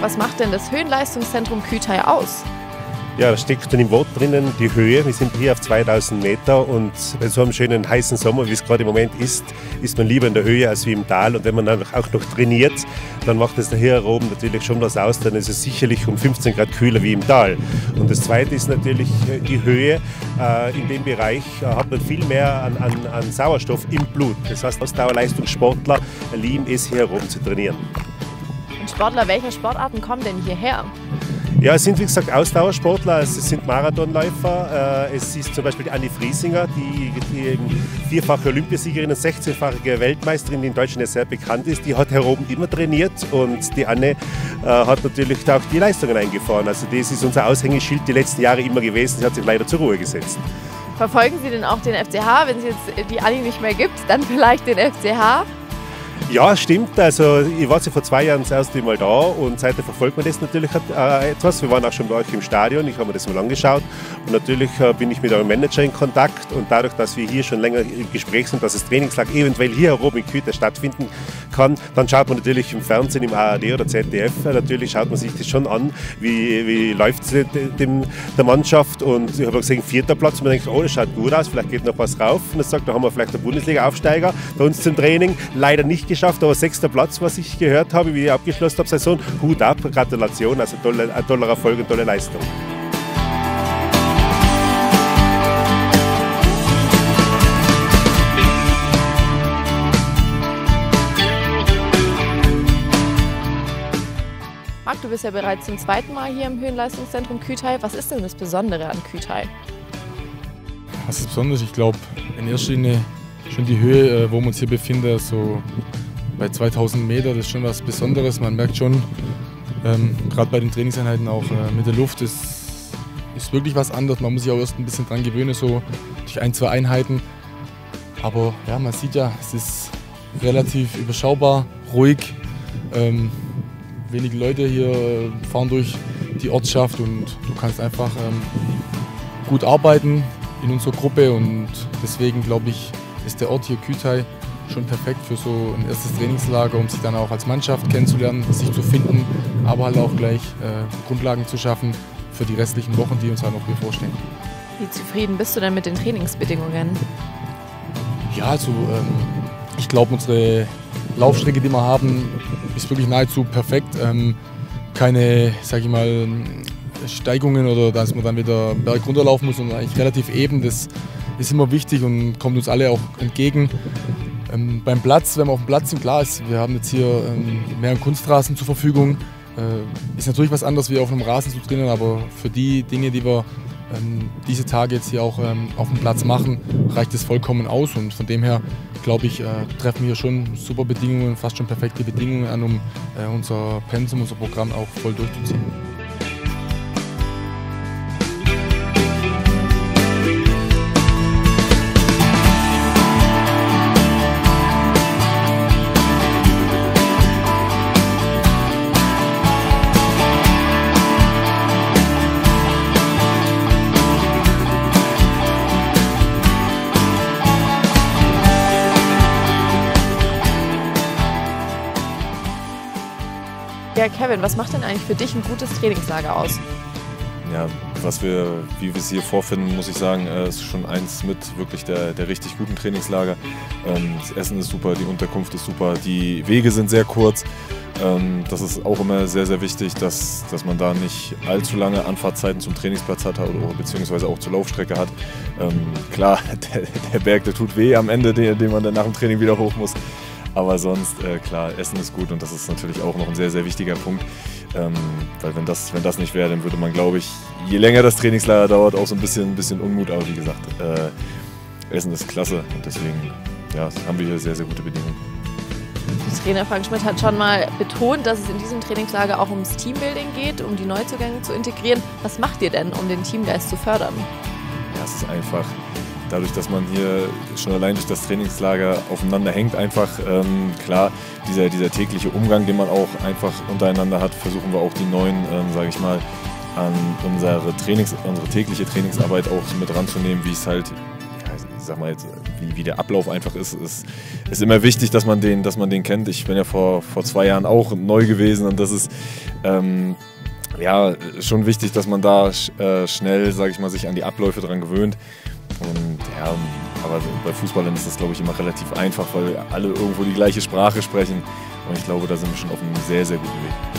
was macht denn das Höhenleistungszentrum Kütai aus? Ja, da steckt dann im Wort drinnen die Höhe. Wir sind hier auf 2000 Meter und bei so einem schönen heißen Sommer, wie es gerade im Moment ist man lieber in der Höhe als wie im Tal. Und wenn man dann auch noch trainiert, dann macht es da hier oben natürlich schon was aus. Dann ist es sicherlich um 15 Grad kühler wie im Tal. Und das Zweite ist natürlich die Höhe. In dem Bereich hat man viel mehr an Sauerstoff im Blut. Das heißt, Ausdauerleistungssportler lieben es, hier oben zu trainieren. Und Sportler welcher Sportarten kommen denn hierher? Ja, es sind wie gesagt Ausdauersportler, es sind Marathonläufer. Es ist zum Beispiel die Anni Friesinger, die vierfache Olympiasiegerin und 16-fache Weltmeisterin, die in Deutschland ja sehr bekannt ist. Die hat hier oben immer trainiert und die Anne hat natürlich auch die Leistungen eingefahren. Also das ist unser Aushängeschild die letzten Jahre immer gewesen. Sie hat sich leider zur Ruhe gesetzt. Verfolgen Sie denn auch den FCH? Wenn es jetzt die Anni nicht mehr gibt, dann vielleicht den FCH? Ja, stimmt. Also ich war vor 2 Jahren das erste Mal da und seitdem verfolgt man das natürlich etwas. Wir waren auch schon bei euch im Stadion, ich habe mir das mal angeschaut und natürlich bin ich mit eurem Manager in Kontakt und dadurch, dass wir hier schon länger im Gespräch sind, dass das Trainingslager eventuell hier oben in Kütai stattfinden kann, dann schaut man natürlich im Fernsehen, im ARD oder ZDF, natürlich schaut man sich das schon an, wie läuft es der Mannschaft und ich habe gesehen, 4. Platz und man denkt, oh, das schaut gut aus, vielleicht geht noch was rauf und dann sagt, da haben wir vielleicht einen Bundesliga-Aufsteiger bei uns zum Training, leider nicht geschafft, aber 6. Platz, was ich gehört habe, wie ich abgeschlossen habe, Saison. Hut ab, Gratulation, also ein toller Erfolg und tolle Leistung. Marc, du bist ja bereits zum 2. Mal hier im Höhenleistungszentrum Kütai. Was ist denn das Besondere an Kütai? Was ist besonders? Ich glaube, in erster Linie schon die Höhe, wo wir uns hier befinden, so bei 2000 Meter, das ist schon was Besonderes. Man merkt schon, gerade bei den Trainingseinheiten auch mit der Luft, ist wirklich was anderes. Man muss sich auch erst ein bisschen dran gewöhnen, so durch 1, 2 Einheiten. Aber ja, man sieht ja, es ist relativ überschaubar, ruhig. Wenige Leute hier fahren durch die Ortschaft und du kannst einfach gut arbeiten in unserer Gruppe und deswegen glaube ich, ist der Ort hier Kütai schon perfekt für so ein erstes Trainingslager, um sich dann auch als Mannschaft kennenzulernen, sich zu finden, aber halt auch gleich Grundlagen zu schaffen für die restlichen Wochen, die uns halt noch bevorstehen. Wie zufrieden bist du denn mit den Trainingsbedingungen? Ja, also ich glaube, unsere Laufstrecke, die wir haben, ist wirklich nahezu perfekt. Keine, sage ich mal, Steigungen oder dass man dann wieder Berg runterlaufen muss, sondern eigentlich relativ eben. Das ist immer wichtig und kommt uns alle auch entgegen. Beim Platz, wenn wir auf dem Platz sind, klar ist, wir haben jetzt hier mehr Kunstrasen zur Verfügung. Ist natürlich was anderes, wie auf einem Rasen zu trainieren, aber für die Dinge, die wir diese Tage jetzt hier auch auf dem Platz machen, reicht es vollkommen aus und von dem her, glaube ich, treffen wir hier schon super Bedingungen, fast schon perfekte Bedingungen an, um unser Pensum, unser Programm auch voll durchzuziehen. Ja, Kevin, was macht denn eigentlich für dich ein gutes Trainingslager aus? Ja, wie wir es hier vorfinden, muss ich sagen, ist schon eins mit wirklich der richtig guten Trainingslager. Das Essen ist super, die Unterkunft ist super, die Wege sind sehr kurz. Das ist auch immer sehr, sehr wichtig, dass man da nicht allzu lange Anfahrtzeiten zum Trainingsplatz hat oder beziehungsweise auch zur Laufstrecke hat. Klar, der Berg, der tut weh am Ende, den man dann nach dem Training wieder hoch muss. Aber sonst, klar, Essen ist gut und das ist natürlich auch noch ein sehr, sehr wichtiger Punkt. Weil wenn das nicht wäre, dann würde man, glaube ich, je länger das Trainingslager dauert, auch so ein bisschen Unmut. Aber wie gesagt, Essen ist klasse und deswegen ja, haben wir hier sehr, sehr gute Bedingungen. Trainer Frank Schmidt hat schon mal betont, dass es in diesem Trainingslager auch ums Teambuilding geht, um die Neuzugänge zu integrieren. Was macht ihr denn, um den Teamgeist zu fördern? Ja, es ist einfach dadurch, dass man hier schon allein durch das Trainingslager aufeinander hängt, einfach klar, dieser tägliche Umgang, den man auch einfach untereinander hat, versuchen wir auch die neuen, sage ich mal, an unsere tägliche Trainingsarbeit auch mit ranzunehmen, wie es halt, ja, sag mal jetzt, wie der Ablauf einfach ist immer wichtig, dass man den kennt. Ich bin ja vor 2 Jahren auch neu gewesen und das ist ja schon wichtig, dass man da schnell, sage ich mal, sich an die Abläufe dran gewöhnt. Und ja, aber bei Fußballern ist das, glaube ich, immer relativ einfach, weil alle irgendwo die gleiche Sprache sprechen. Und ich glaube, da sind wir schon auf einem sehr, sehr guten Weg.